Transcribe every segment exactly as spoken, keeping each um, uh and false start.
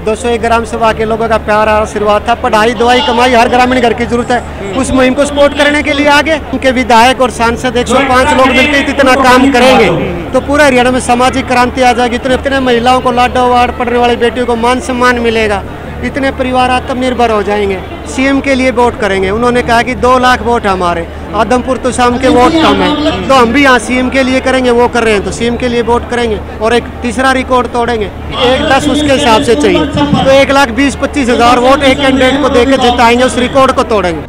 दो सौ एक ग्राम सभा के लोगों का प्यार और आशीर्वाद था। पढ़ाई दवाई कमाई हर ग्रामीण घर की जरूरत है, उस मुहिम को सपोर्ट करने के लिए आगे उनके विधायक और सांसद एक सौ पाँच लोग मिलकर इतना काम करेंगे तो पूरा हरियाणा में सामाजिक क्रांति आ जाएगी। इतने इतने महिलाओं को लाडो वार्ड पढ़ने वाली बेटियों को मान सम्मान मिलेगा, इतने परिवार आत्मनिर्भर हो जाएंगे। सीएम के लिए वोट करेंगे। उन्होंने कहा कि दो लाख वोट हमारे, आदमपुर तो शाम के वोट कम है, तो हम भी यहाँ सीएम के लिए करेंगे। वो कर रहे हैं तो सीएम के लिए वोट करेंगे और एक तीसरा रिकॉर्ड तोड़ेंगे। एक दस उसके हिसाब से चाहिए तो एक लाख बीस पच्चीस हजार वोट एक कैंडिडेट को देकर जिताएंगे, उस रिकॉर्ड को तोड़ेंगे।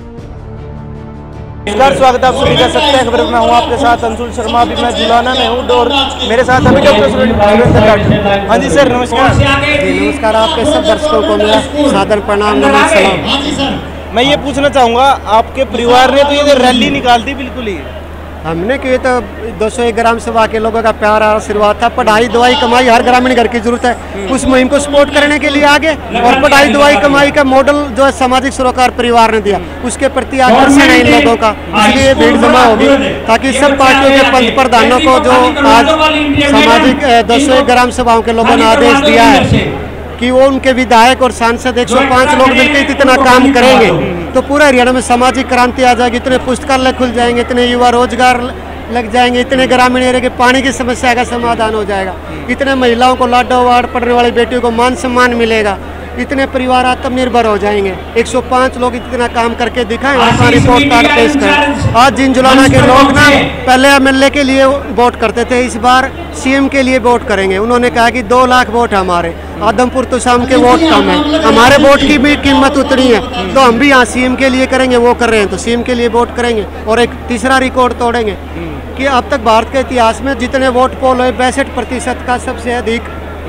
नमस्कार, स्वागत है आप सभी का सत्य खबर में। हूँ आपके साथ अंशुल शर्मा। अभी मैं जुलाना में हूँ और मेरे साथ अभी डॉक्टर सुरेंद्र। हाँ जी सर, नमस्कार। जी नमस्कार, आपके सब दर्शकों को मेरा सादर प्रणाम, नमस्कार। मैं ये पूछना चाहूँगा, आपके परिवार ने तो ये रैली निकाल दी बिल्कुल ही। हमने किए तो दो सौ एक ग्राम सभा के लोगों का प्यार और आशीर्वाद था। पढ़ाई दवाई कमाई हर ग्रामीण घर की जरूरत है, उस मुहिम को सपोर्ट करने के लिए आगे और पढ़ाई दवाई कमाई का मॉडल जो है सामाजिक सरोकार परिवार ने दिया, उसके प्रति आकर्षण है इन लोगों का, इसलिए भीड़ जमा होगी ताकि सब पार्टियों के पंच प्रधानों को जो आज सामाजिक दो सौ एक ग्राम सभाओं के लोगों ने आदेश दिया है कि वो उनके विधायक और सांसद एक सौ पाँच लोग मिलकर इतना काम करेंगे तो पूरा हरियाणा में सामाजिक क्रांति आ जाएगी। इतने पुस्तकालय खुल जाएंगे, इतने युवा रोजगार लग जाएंगे, इतने ग्रामीण एरिया के पानी की समस्या का समाधान हो जाएगा, इतने महिलाओं को लाडो वार्ड पढ़ने वाली बेटियों को मान सम्मान मिलेगा, इतने परिवार आत्मनिर्भर हो जाएंगे। एक सौ पाँच लोग इतना काम करके दिखाएं, अपना रिपोर्ट कार्ड पेश करें। आज जिन जुलाना के लोग ना पहले एमएलए के लिए वोट करते थे, इस बार सीएम के लिए वोट करेंगे। उन्होंने कहा कि दो लाख वोट हमारे, आदमपुर तो शाम के वोट कम है, हमारे वोट की भी कीमत उतनी है तो हम भी यहाँ सीएम के लिए करेंगे। वो कर रहे हैं तो सीएम के लिए वोट करेंगे और एक तीसरा रिकॉर्ड तोड़ेंगे कि अब तक भारत के इतिहास में जितने वोट पोल हुए बैसठ प्रतिशत का सबसे अधिक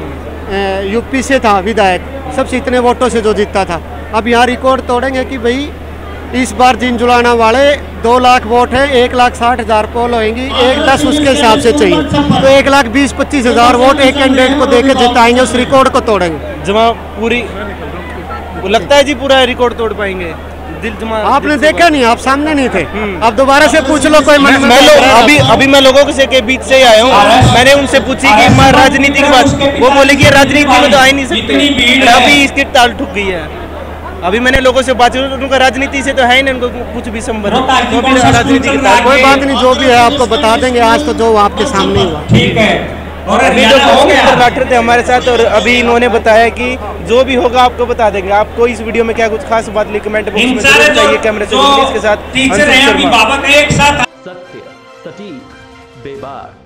यूपी से था विधायक, सबसे इतने वोटों से जो जीता था। अब यहाँ रिकॉर्ड तोड़ेंगे कि भाई इस बार जिन जुलाना वाले दो लाख वोट है, एक लाख साठ हजार पोल होंगी, एक दस उसके हिसाब से चाहिए तो एक लाख बीस पच्चीस हजार वोट एक कैंडिडेट को देकर जिताएंगे, उस रिकॉर्ड को तोड़ेंगे। जमा पूरी वो लगता है जी पूरा रिकॉर्ड तोड़ पाएंगे। दिल जमा आपने देखा नहीं, आप सामने नहीं थे, अब दोबारा से पूछ लो कोई मन। मैं लोग अभी अभी मैं लोगों से के बीच से ही आया हूँ। मैंने उनसे पूछी कि मैं राजनीति की बात, वो बोले कि राजनीति में तो आ ही नहीं सकते, अभी इसकी ताल ठुक गई है। अभी मैंने लोगों से बात की, उनका राजनीति से तो है ही नहीं, उनको कुछ भी संबंध तो भी राजनीति की ताल। कोई बात नहीं, जो भी है आपको बता देंगे। आज तो जो आपके सामने हुआ ठीक है। और अभी जो डॉक्टर थे हमारे साथ और अभी इन्होंने बताया कि जो भी होगा आपको बता देंगे। आपको इस वीडियो में क्या कुछ खास बात लिखी कमेंट बॉक्स में जरूर चाहिए। कैमरे से इसके साथ टीचर हैं अभी बाबा का एक साथ सत्य, सटीक, बेबाक।